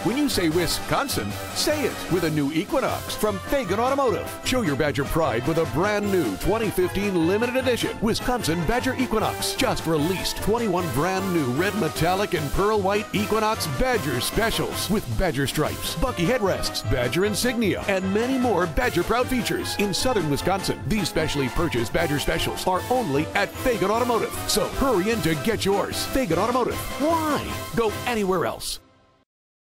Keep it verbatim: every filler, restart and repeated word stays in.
When you say Wisconsin, say it with a new Equinox from Fagan Automotive. Show your Badger pride with a brand new twenty fifteen limited edition Wisconsin Badger Equinox. Just released twenty-one brand new red metallic and pearl white Equinox Badger specials with Badger stripes, Bucky headrests, Badger insignia, and many more Badger proud features. In southern Wisconsin, these specially purchased Badger specials are only at Fagan Automotive. So hurry in to get yours. Fagan Automotive. Why go anywhere else?